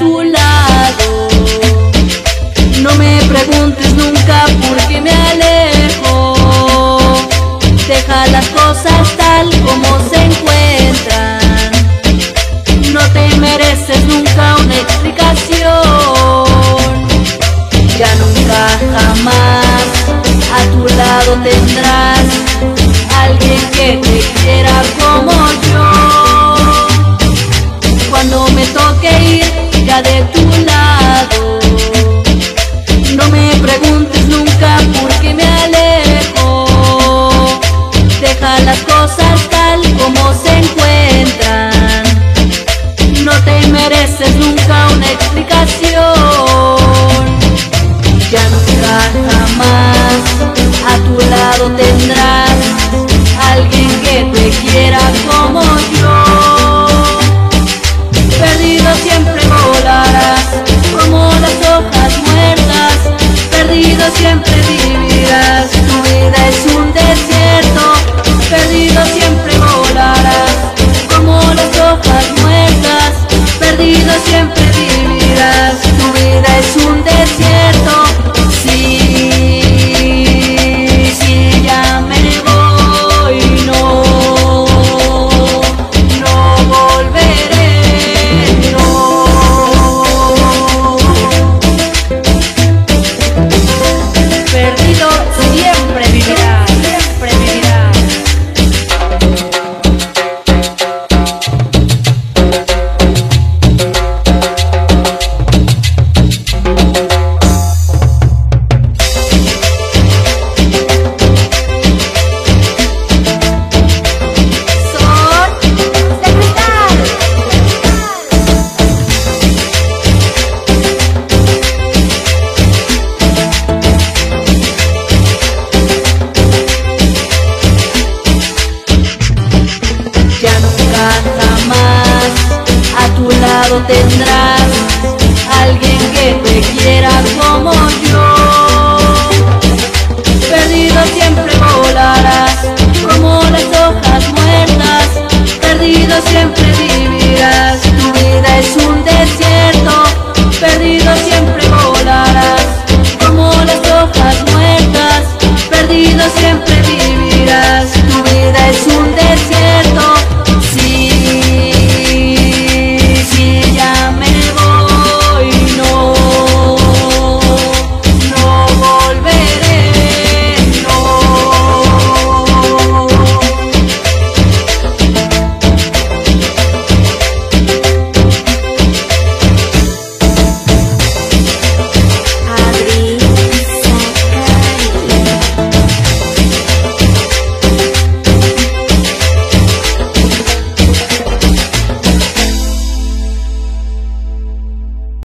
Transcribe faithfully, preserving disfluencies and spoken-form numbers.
tu lado. No me preguntes nunca por qué me alejo. Deja las cosas tal como se encuentran. No te mereces nunca una explicación. Ya nunca jamás a tu lado tendrás alguien que te quiera como yo. Cuando me toque ir ya de tu lado, no me preguntes nunca por qué me alejo. Deja las cosas tal como se encuentran. No te mereces nunca una explicación.